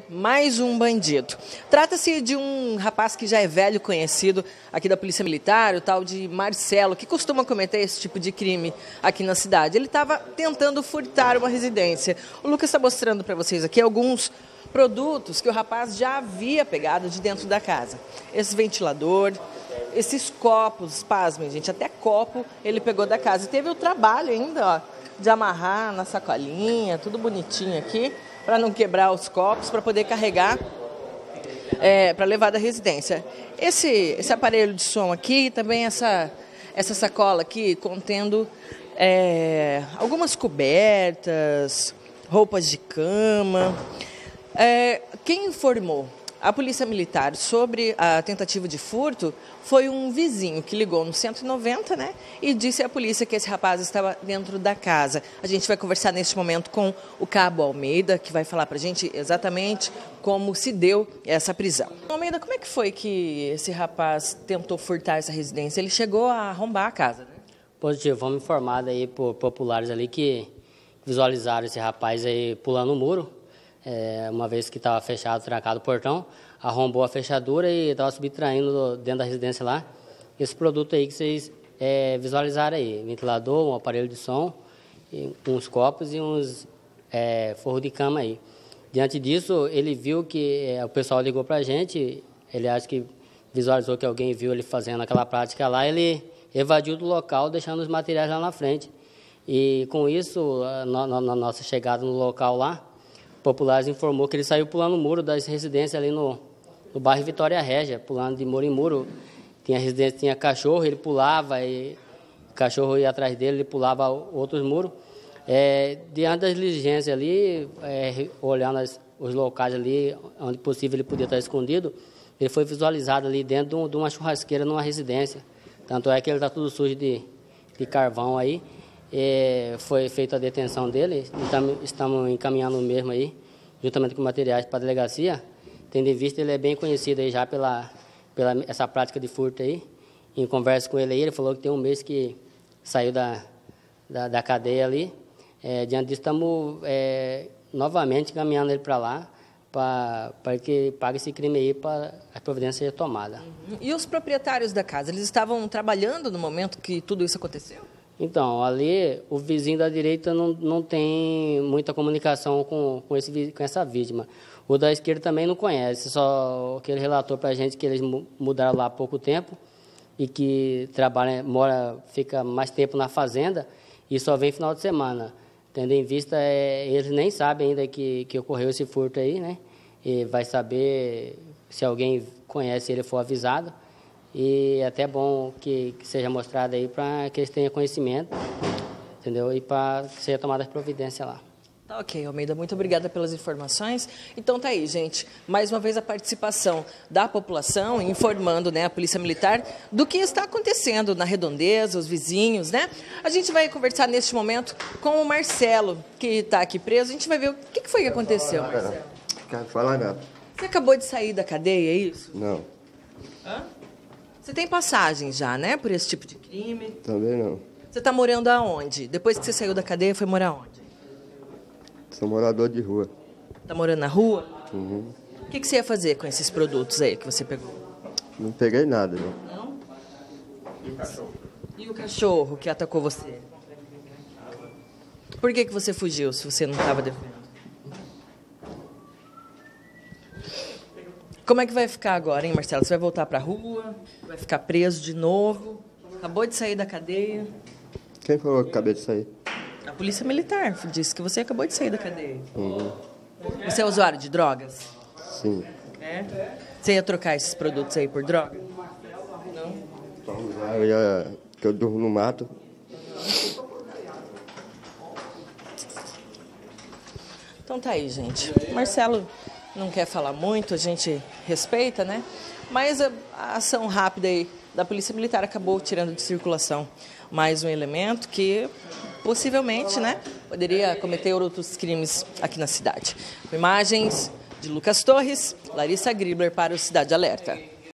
mais um bandido. Trata-se de um rapaz que já é velho conhecido aqui da Polícia Militar, o tal de Marcelo, que costuma cometer esse tipo de crime aqui na cidade. Ele estava tentando furtar uma residência. O Lucas está mostrando para vocês aqui alguns produtos que o rapaz já havia pegado de dentro da casa. Esse ventilador, esses copos, pasmem, gente, até copo ele pegou da casa. E teve o trabalho ainda, ó, de amarrar na sacolinha, tudo bonitinho aqui, para não quebrar os copos, para poder carregar, para levar da residência. Esse aparelho de som aqui, também essa sacola aqui, contendo algumas cobertas, roupas de cama. Quem informou a Polícia Militar sobre a tentativa de furto foi um vizinho que ligou no 190, né, e disse à polícia que esse rapaz estava dentro da casa. A gente vai conversar neste momento com o Cabo Almeida, que vai falar para a gente exatamente como se deu essa prisão. Almeida, como é que foi que esse rapaz tentou furtar essa residência? Ele chegou a arrombar a casa, né? Positivo, fomos informados aí por populares ali que visualizaram esse rapaz aí pulando o muro. Uma vez que estava fechado, trancado o portão, arrombou a fechadura e estava subtraindo dentro da residência lá esse produto aí que vocês visualizaram aí, ventilador, um aparelho de som, uns copos e uns forro de cama aí. Diante disso, ele viu que o pessoal ligou para a gente, ele acha que visualizou que alguém viu ele fazendo aquela prática lá, ele evadiu do local, deixando os materiais lá na frente. E com isso, na nossa chegada no local lá, populares informou que ele saiu pulando o muro das residências ali no bairro Vitória Régia, pulando de muro em muro. Tinha residência, tinha cachorro, ele pulava, e o cachorro ia atrás dele, ele pulava outros muros. Diante das diligências ali, olhando os locais ali, onde possível ele podia estar escondido, ele foi visualizado ali dentro de uma churrasqueira numa residência. Tanto é que ele está tudo sujo de carvão aí. Foi feita a detenção dele, estamos encaminhando o mesmo aí, juntamente com materiais para a delegacia. Tendo em vista, ele é bem conhecido aí já pela essa prática de furto aí. Em conversa com ele aí, ele falou que tem um mês que saiu da cadeia ali. Diante disso, estamos novamente encaminhando ele para lá, para que pague esse crime aí, para a providência seja tomada. E os proprietários da casa, eles estavam trabalhando no momento que tudo isso aconteceu? Então, ali, o vizinho da direita não tem muita comunicação com essa vítima. O da esquerda também não conhece, só que ele relatou para a gente que eles mudaram lá há pouco tempo e que fica mais tempo na fazenda e só vem final de semana. Tendo em vista, eles nem sabem ainda que ocorreu esse furto aí, né? E vai saber se alguém conhece, ele for avisado. E é até bom que seja mostrado aí para que eles tenham conhecimento, entendeu? E para que seja tomada as providências lá. Tá ok, Almeida, muito obrigada pelas informações. Então tá aí, gente, mais uma vez a participação da população informando, né, a Polícia Militar do que está acontecendo na redondeza, os vizinhos, né? A gente vai conversar neste momento com o Marcelo, que está aqui preso. A gente vai ver o que foi que aconteceu, Marcelo. Não quero falar nada. Você acabou de sair da cadeia, é isso? Não. Hã? Você tem passagem já, né, por esse tipo de crime? Também não. Você está morando aonde? Depois que você saiu da cadeia, foi morar onde? Sou morador de rua. Está morando na rua? Uhum. O que você ia fazer com esses produtos aí que você pegou? Não peguei nada, não. Não? E o cachorro que atacou você? Por que você fugiu se você não estava devendo? Como é que vai ficar agora, hein, Marcelo? Você vai voltar para a rua? Vai ficar preso de novo? Acabou de sair da cadeia? Quem falou que acabei de sair? A Polícia Militar disse que você acabou de sair da cadeia. Uhum. Você é usuário de drogas? Sim. Você ia trocar esses produtos aí por droga? Não? Pra usar, que eu durmo no mato. Então tá aí, gente. Marcelo não quer falar muito, a gente respeita, né? Mas a ação rápida aí da Polícia Militar acabou tirando de circulação mais um elemento que possivelmente, né, poderia cometer outros crimes aqui na cidade. Com imagens de Lucas Torres, Larissa Gribler para o Cidade Alerta.